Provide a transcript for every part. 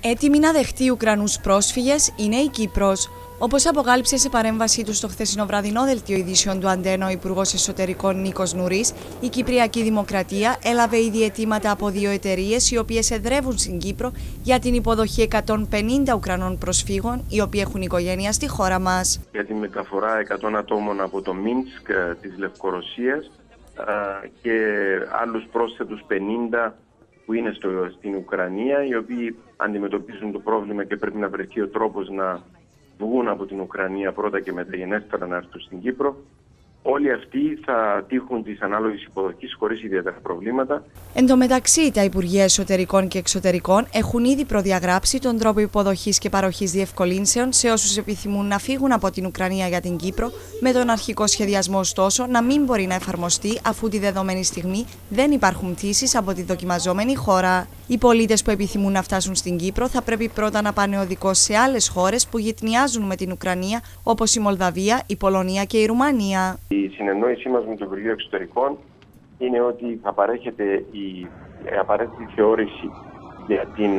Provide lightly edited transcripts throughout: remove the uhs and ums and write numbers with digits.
Έτοιμη να δεχτεί Ουκρανούς πρόσφυγες είναι η Κύπρος. Όπως αποκάλυψε σε παρέμβασή του στο χθεσινό βραδινό δελτίο ειδήσεων του Αντένα ο Υπουργός Εσωτερικών Νίκος Νουρής, η Κυπριακή Δημοκρατία έλαβε ήδη αιτήματα από 2 εταιρείες οι οποίες εδρεύουν στην Κύπρο για την υποδοχή 150 Ουκρανών προσφύγων, οι οποίοι έχουν οικογένεια στη χώρα μας. Για τη μεταφορά 100 ατόμων από το Μίνσκ της Λευκορωσίας και άλλους πρόσθετους 50 που είναι στην Ουκρανία, οι οποίοι αντιμετωπίζουν το πρόβλημα και πρέπει να βρεθεί ο τρόπος να βγουν από την Ουκρανία πρώτα και μεταγενέστερα να έρθουν στην Κύπρο. Όλοι αυτοί θα τύχουν της ανάλογης υποδοχής χωρίς ιδιαίτερα προβλήματα. Εν τω μεταξύ, τα Υπουργεία Εσωτερικών και Εξωτερικών έχουν ήδη προδιαγράψει τον τρόπο υποδοχής και παροχής διευκολύνσεων σε όσους επιθυμούν να φύγουν από την Ουκρανία για την Κύπρο, με τον αρχικό σχεδιασμό ωστόσο να μην μπορεί να εφαρμοστεί αφού τη δεδομένη στιγμή δεν υπάρχουν πτήσεις από τη δοκιμαζόμενη χώρα. Οι πολίτες που επιθυμούν να φτάσουν στην Κύπρο θα πρέπει πρώτα να πάνε οδικώς σε άλλες χώρες που γειτνιάζουν με την Ουκρανία, όπως η Μολδαβία, η Πολωνία και η Ρουμανία. Η συνεννόησή μας με το Υπουργείο Εξωτερικών είναι ότι θα παρέχεται η απαραίτητη θεώρηση για την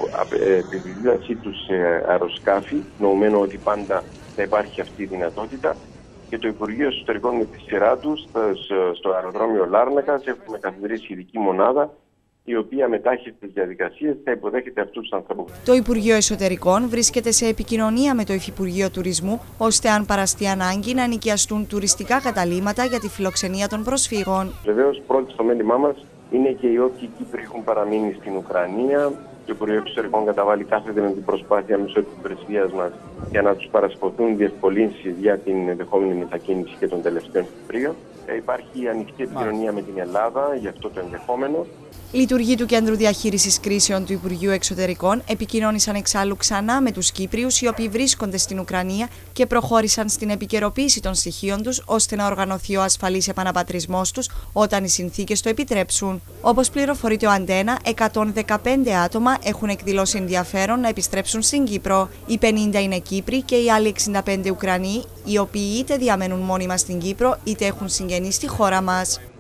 επιβίβαση του σε αεροσκάφη, νοουμένου ότι πάντα θα υπάρχει αυτή η δυνατότητα. Και το Υπουργείο Εσωτερικών με τη σειρά του στο αεροδρόμιο Λάρνακας έχουμε καθιδρύσει ειδική μονάδα, η οποία μετάχει στις διαδικασίες θα υποδέχεται αυτούς τους ανθρώπους. Το Υπουργείο Εσωτερικών βρίσκεται σε επικοινωνία με το Υφυπουργείο Τουρισμού, ώστε αν παραστεί ανάγκη να ενοικιαστούν τουριστικά καταλύματα για τη φιλοξενία των προσφύγων. Βεβαίως, πρώτη στο μέλημά μας είναι και οι όποιοι Κύπροι έχουν παραμείνει στην Ουκρανία. Το Υπουργείο Εξωτερικών καταβάλει κάθε δυνατή προσπάθεια μέσω της πρεσβείας μας για να τους παρασπωθούν διευκολύνσεις για την ενδεχόμενη μετακίνηση και των τελευταίων Κυπρίων. Υπάρχει ανοιχτή επικοινωνία με την Ελλάδα για αυτό το ενδεχόμενο. Λειτουργοί του Κέντρου Διαχείρισης Κρίσεων του Υπουργείου Εξωτερικών επικοινώνησαν εξάλλου ξανά με τους Κύπριους οι οποίοι βρίσκονται στην Ουκρανία και προχώρησαν στην επικαιροποίηση των στοιχείων τους ώστε να οργανωθεί ο ασφαλής επαναπατρισμός τους όταν οι συνθήκες το επιτρέψουν. Όπως πληροφορείται ο Αντένα, 115 άτομα έχουν εκδηλώσει ενδιαφέρον να επιστρέψουν στην Κύπρο. Οι 50 είναι Κύπροι και οι άλλοι 65 Ουκρανοί, οι οποίοι είτε διαμένουν μόνιμα στην Κύπρο είτε έχουν συγγενείς στη χώρα μας.